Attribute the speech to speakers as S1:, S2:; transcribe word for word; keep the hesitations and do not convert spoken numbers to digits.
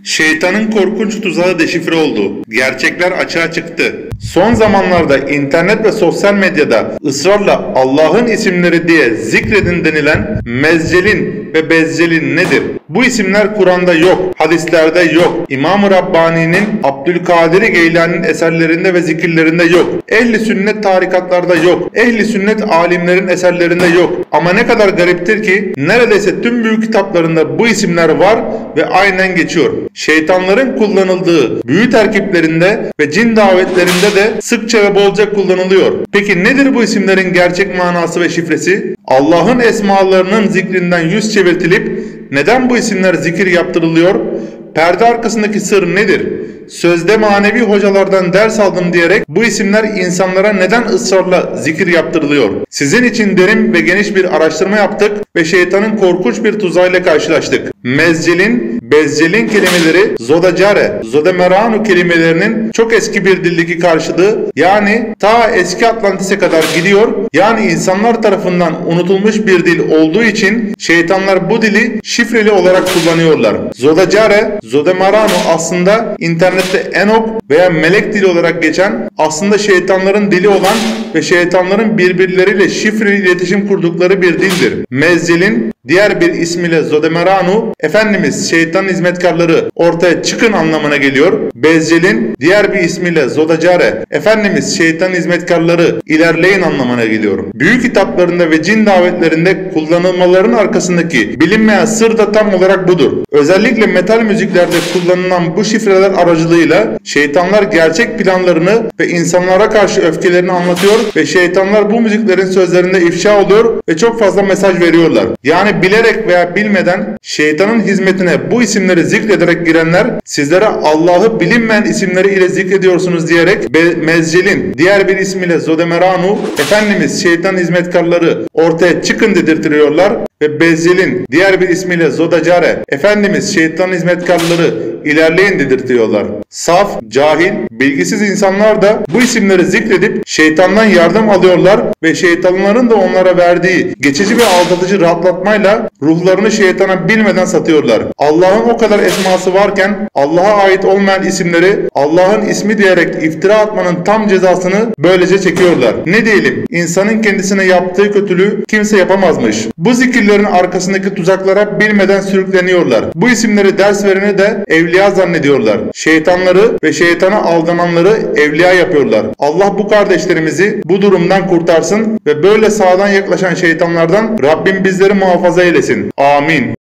S1: Şeytanın korkunç tuzağı deşifre oldu. Gerçekler açığa çıktı. Son zamanlarda internet ve sosyal medyada ısrarla Allah'ın isimleri diye zikredin denilen mezcelin ve bezcelin nedir? Bu isimler Kur'an'da yok, hadislerde yok, İmam-ı Rabbani'nin, Abdülkadir Geylani'nin eserlerinde ve zikirlerinde yok, ehli sünnet tarikatlarda yok, ehli sünnet alimlerin eserlerinde yok. Ama ne kadar gariptir ki neredeyse tüm büyük kitaplarında bu isimler var ve aynen geçiyor. Şeytanların kullanıldığı büyü terkiplerinde ve cin davetlerinde de sıkça ve bolca kullanılıyor. Peki nedir bu isimlerin gerçek manası ve şifresi? Allah'ın esmalarının zikrinden yüz çevirtilip neden bu isimler zikir yaptırılıyor? Perde arkasındaki sır nedir? Sözde manevi hocalardan ders aldım diyerek bu isimler insanlara neden ısrarla zikir yaptırılıyor? Sizin için derin ve geniş bir araştırma yaptık ve şeytanın korkunç bir tuzağıyla karşılaştık. Mezcelin, bezcelin kelimeleri Zodacare, Zodemeranu kelimelerinin çok eski bir dildeki karşılığı, yani ta eski Atlantis'e kadar gidiyor. Yani insanlar tarafından unutulmuş bir dil olduğu için şeytanlar bu dili şifreli olarak kullanıyorlar. Zodacare, Zodemeranu aslında internet İnternette Enok veya melek dili olarak geçen, aslında şeytanların dili olan ve şeytanların birbirleriyle şifreli iletişim kurdukları bir dildir. Mezcelin diğer bir ismiyle Zodemeranu, Efendimiz şeytanın hizmetkarları ortaya çıkın anlamına geliyor. Bezcelin diğer bir ismiyle Zodacare, Efendimiz şeytanın hizmetkarları ilerleyin anlamına geliyor. Büyük kitaplarında ve cin davetlerinde kullanılmaların arkasındaki bilinmeyen sır da tam olarak budur. Özellikle metal müziklerde kullanılan bu şifreler aracılığıyla şeytanlar gerçek planlarını ve insanlara karşı öfkelerini anlatıyor ve şeytanlar bu müziklerin sözlerinde ifşa oluyor ve çok fazla mesaj veriyorlar. Yani bilerek veya bilmeden şeytanın hizmetine bu isimleri zikrederek girenler sizlere Allah'ı bilinmeyen isimleri ile zikrediyorsunuz diyerek mezcelin diğer bir ismiyle Zodemeranu, Efendimiz şeytanın hizmetkarları ortaya çıkın dedirtiyorlar ve bezcelin diğer bir ismiyle Zodacare, Efendimiz şeytanın hizmetkarları ilerleyin dedirtiyorlar. Saf, cahil, bilgisiz insanlar da bu isimleri zikredip şeytandan yardım alıyorlar ve şeytanların da onlara verdiği geçici ve aldatıcı rahatlatmayla ruhlarını şeytana bilmeden satıyorlar. Allah'ın o kadar esması varken Allah'a ait olmayan isimleri Allah'ın ismi diyerek iftira atmanın tam cezasını böylece çekiyorlar. Ne diyelim, insanın kendisine yaptığı kötülüğü kimse yapamazmış. Bu zikirlerin arkasındaki tuzaklara bilmeden sürükleniyorlar. Bu isimleri ders vereni de evliya zannediyorlar. Şeytanları ve şeytana aldananları evliya yapıyorlar. Allah bu kardeşlerimizi bu durumdan kurtarsın ve böyle sağdan yaklaşan şeytanlardan Rabbim bizleri muhafaza eylesin. Amin.